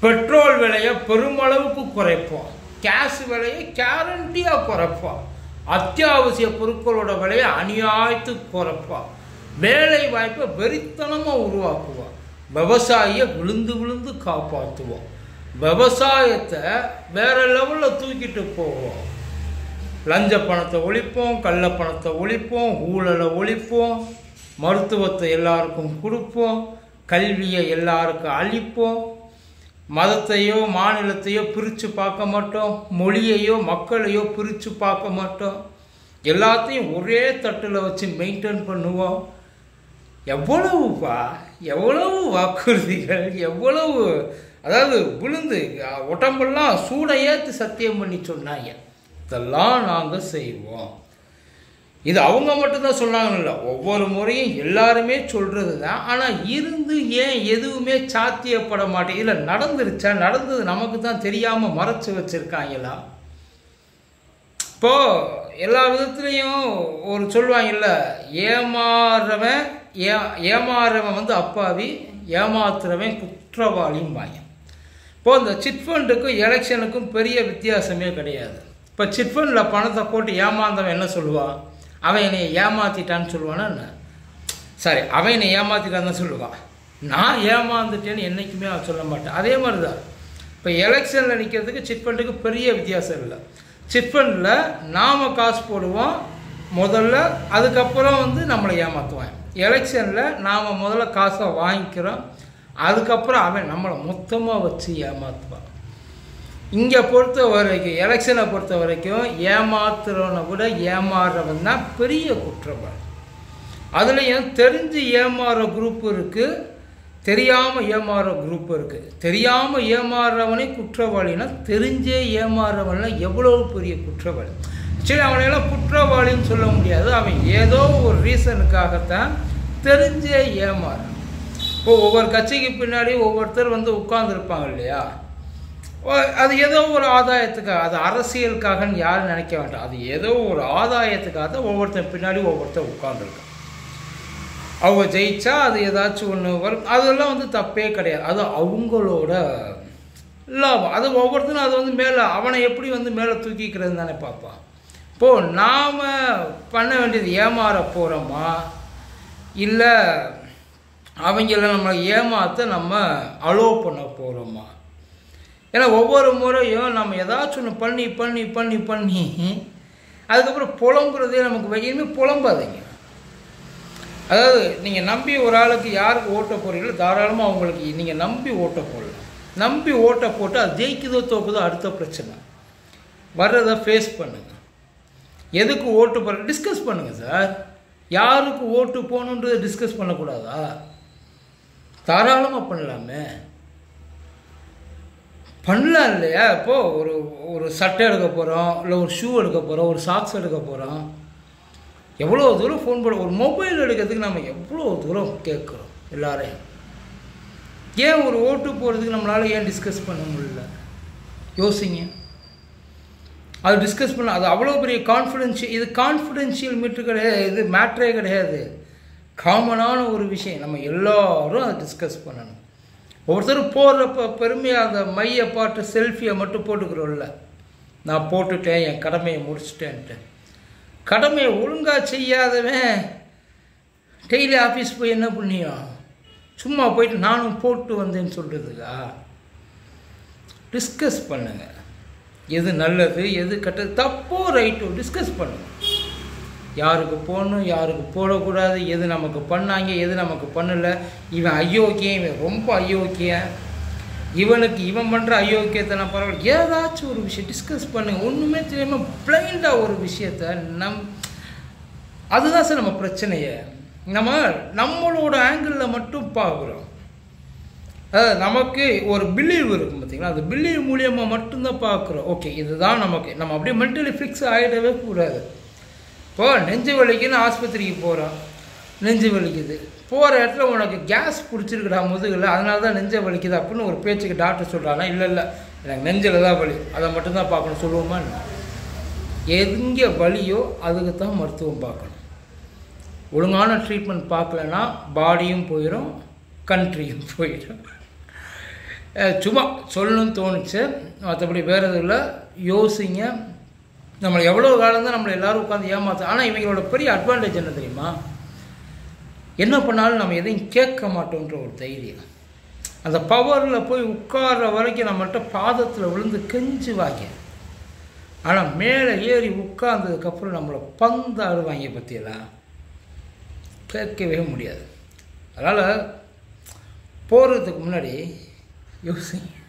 Petrol விலையை பெருமளவுக்கு குறைப்போம், கேஸ் விலையை கேரண்டியாக குறைப்போம், அத்தியாவசிய பொருட்களோட விலையை அநியாயத்துக்கு குறைப்போம், வேலை வாய்ப்பை வெறித்தனமாக உருவாக்குவோம், விவசாயியை விழுந்து விழுந்து காப்பாற்றுவோம், விவசாயத்தை வேற லெவலில் தூக்கிட்டு போவோம், லஞ்ச பணத்தை ஒழிப்போம், கள்ள பணத்தை ஒழிப்போம், ஊழலை ஒழிப்போம், மருத்துவத்தை எல்லாருக்கும் கொடுப்போம், கல்வியை எல்லாருக்கும் அளிப்போம், மதத்தையோ மாநிலத்தையோ பிரித்து பார்க்க மாட்டோம், மொழியையோ மக்களையோ பிரித்து பார்க்க மாட்டோம், எல்லாத்தையும் ஒரே தட்டில் வச்சு மெயின்டைன் பண்ணுவோம். எவ்வளவு வாக்குறுதிகள், எவ்வளவு, அதாவது விழுந்து உடம்பெல்லாம் சூடை ஏற்றி சத்தியம் பண்ணி சொன்னாங்க. இதெல்லாம் நாங்கள் செய்வோம். இது அவங்க மட்டும்தான் சொன்னாங்கல்ல, ஒவ்வொரு முறையும் எல்லாருமே சொல்கிறது தான். ஆனால் இருந்து ஏன் எதுவுமே சாத்தியப்பட மாட்டேங்குது? இல்லை நடந்துருச்சா? நடந்தது நமக்கு தான் தெரியாமல் மறைச்சி வச்சுருக்காங்களா? இப்போது எல்லா விதத்துலேயும் ஒரு சொல்லுவாங்கல்ல, ஏமாறுறவன் வந்து அப்பாவி, ஏமாத்துறவன் குற்றவாளியும் வாங்க. இப்போது இந்த சிட்ஃபண்டுக்கும் எலெக்ஷனுக்கும் பெரிய வித்தியாசமே கிடையாது. இப்போ சிட்ஃபண்டில் பணத்தை போட்டு ஏமாந்தவன் என்ன சொல்லுவான்? அவன் என்னை ஏமாற்றிட்டான்னு சொல்லுவானா என்ன? சரி, அவன் என்னை ஏமாற்றிட்டான்னு தான் சொல்லுவான். நான் ஏமாந்துட்டேன்னு என்றைக்குமே அவன் சொல்ல மாட்டேன். அதே மாதிரி தான் இப்போ எலெக்ஷனில் நிற்கிறதுக்கு சிட்ஃபண்டுக்கு பெரிய வித்தியாசம் இல்லை. சிட்ஃபண்டில் நாம் காசு போடுவோம் முதல்ல, அதுக்கப்புறம் வந்து நம்மளை ஏமாற்றுவான். எலெக்ஷனில் நாம் முதல்ல காசை வாங்கிக்கிறோம், அதுக்கப்புறம் அவன் நம்மளை மொத்தமாக வச்சு ஏமாற்றுவான். இங்கே பொறுத்த வரைக்கும், எலெக்ஷனை பொறுத்த வரைக்கும் ஏமாத்துறவனை விட ஏமாறுறவன் தான் பெரிய குற்றவாளி. அதுலேயும் தெரிஞ்சு ஏமாறுற குரூப் இருக்குது, தெரியாமல் ஏமாறுற குரூப் இருக்குது. தெரியாமல் ஏமாறுறவனே குற்றவாளினா தெரிஞ்சே ஏமாறுறவன்லாம் எவ்வளோ பெரிய குற்றவாளி. சரி, அவனையெல்லாம் குற்றவாளின்னு சொல்ல முடியாது. அவன் ஏதோ ஒரு ரீசனுக்காகத்தான் தெரிஞ்சே ஏமாறுறான். இப்போ ஒவ்வொரு கட்சிக்கு பின்னாடி ஒவ்வொருத்தர் வந்து உட்கார்ந்துருப்பாங்க இல்லையா? அது ஏதோ ஒரு ஆதாயத்துக்காக, அது அரசியலுக்காகன்னு யாரும் நினைக்க வேண்டாம். அது ஏதோ ஒரு ஆதாயத்துக்காக தான் ஒவ்வொருத்தர் பின்னாடி ஒவ்வொருத்தர் உட்கார்ந்துருக்கான். அவங்க ஜெயிச்சா அது ஏதாச்சும் ஒன்று வரும், அதெல்லாம் வந்து தப்பே கிடையாது. அது அவங்களோட லாபம். அது ஒவ்வொருத்தரும் அது வந்து மேலே, அவனை எப்படி வந்து மேலே தூக்கிக்கிறது தானே பார்ப்பான். இப்போது நாம் பண்ண வேண்டியது ஏமாற போகிறோமா, இல்லை அவங்கள நம்மளை ஏமாற்ற நம்ம அலோவ் பண்ண போகிறோமா? ஏன்னா ஒவ்வொரு முறையும் நம்ம ஏதாச்சும் ஒன்று பண்ணி பண்ணி பண்ணி பண்ணி அதுக்கப்புறம் புலம்புறதே நமக்கு இனிமேல் புலம்பாதீங்க. அதாவது நீங்கள் நம்பி ஒரு ஆளுக்கு யாருக்கு ஓட்ட போகிறீங்களோ தாராளமாக அவங்களுக்கு நீங்கள் நம்பி ஓட்ட போடலாம். நம்பி ஓட்ட போட்டு அது ஜெயிக்குதோ தோக்குதோ அடுத்த பிரச்சனை. வர்றதை ஃபேஸ் பண்ணுங்கள். எதுக்கு ஓட்டு போகிற டிஸ்கஸ் பண்ணுங்கள் சார். யாருக்கு ஓட்டு போகணுன்றதை டிஸ்கஸ் பண்ணக்கூடாதா? தாராளமாக பண்ணலாமே, பண்ணலாம் இல்லையா? இப்போது ஒரு சட்டை எடுக்க போகிறோம், இல்லை ஒரு ஷூ எடுக்க போகிறோம், ஒரு சாக்ஸ் எடுக்க போகிறோம், எவ்வளோ தூரம் ஃபோன் பண்ண, ஒரு மொபைல் எடுக்கிறதுக்கு நம்ம எவ்வளோ தூரம் கேட்குறோம் எல்லாரையும். ஏன் ஒரு ஓட்டு போகிறதுக்கு நம்மளால் ஏன் டிஸ்கஸ் பண்ண முடியல? யோசிங்க. அது டிஸ்கஸ் பண்ண, அது அவ்வளோ பெரிய கான்ஃபிடென்ஷியல். இது கான்ஃபிடென்ஷியல் மீட்ரு கிடையாது, இது மேட்ரே கிடையாது, காமனான ஒரு விஷயம். நம்ம எல்லோரும் அதை டிஸ்கஸ் பண்ணணும். ஒவ்வொருத்தரும் போடுறப்ப பெருமையாக அந்த மையை பாட்டு செல்ஃபியை மட்டும் போட்டுக்கிறோம்ல, நான் போட்டுட்டேன், என் கடமையை முடிச்சுட்டேன்ட்டு. கடமையை ஒழுங்காக செய்யாதவன் டெய்லி ஆஃபீஸ் போய் என்ன பண்ணியும்? சும்மா போயிட்டு நானும் போட்டு வந்தேன்னு சொல்கிறதுக்கா? டிஸ்கஸ் பண்ணுங்க. எது நல்லது, எது கெட்டது, தப்போ ரைட்டோ டிஸ்கஸ் பண்ணுங்க. யாருக்கு போடணும், யாருக்கு போடக்கூடாது, எது நமக்கு பண்ணாங்க, எது நமக்கு பண்ணலை, இவன் அயோக்கியம், இவன் ரொம்ப அயோக்கியம், இவனுக்கு இவன் பண்ணுற அயோக்கியத்தை நான் பரவாயில்ல, ஏதாச்சும் ஒரு விஷயம் டிஸ்கஸ் பண்ணுங்க. ஒன்றுமே தெரியாமல் பிளைண்டாக ஒரு விஷயத்த அதுதான் சார் நம்ம பிரச்சனையே. நம்மளோட ஆங்கிளில் மட்டும் பார்க்குறோம். அதாவது நமக்கு ஒரு பிலீவ் இருக்கும் பார்த்தீங்களா, அந்த பிலீவ் மூலியமாக மட்டும்தான் பார்க்குறோம். ஓகே, இதுதான் நமக்கு, நம்ம அப்படியே மென்டலி ஃபிக்ஸ் ஆகிடவே கூடாது. இப்போ நெஞ்சு வலிக்குன்னு ஆஸ்பத்திரிக்கு போகிறோம், நெஞ்சு வலிக்குது, போகிற இடத்துல உனக்கு கேஸ் பிடிச்சிருக்குடா முதுகில், அதனால தான் நெஞ்சை வலிக்குது அப்படின்னு ஒரு பேச்சுக்கு டாக்டர் சொல்கிறாங்கன்னா, இல்லை எனக்கு நெஞ்சில் தான் வலி, அதை மட்டும்தான் பார்க்கணும் சொல்லுவோமா? எங்கே வலியோ அதுக்கு தான் மருத்துவம் பார்க்கணும். ஒழுங்கான ட்ரீட்மெண்ட் பார்க்கலன்னா பாடியும் போயிடும், கண்ட்ரியும் போயிடும். சும்மா சொல்லணும்னு தோணுச்சு, மற்றபடி வேறு எதுவும் இல்லை. யோசிங்க, நம்மளை எவ்வளோ காலம் தான் நம்மளை எல்லோரும் உட்காந்து ஏமாற்ற. ஆனால் இவங்களோட பெரிய அட்வான்டேஜ் என்ன தெரியுமா? என்ன பண்ணாலும் நம்ம எதையும் கேட்க மாட்டோன்ற ஒரு தைரியம். அந்த பவரில் போய் உட்கார்ற வரைக்கும் நம்மள்கிட்ட பாதத்தில் விழுந்து கெஞ்சுவாங்க. ஆனால் மேலே ஏறி உட்கார்ந்ததுக்கப்புறம் நம்மளை பந்தாடுவாங்க பற்றியெல்லாம் கேட்கவே முடியாது. அதனால் போகிறதுக்கு முன்னாடி யோசிங்க.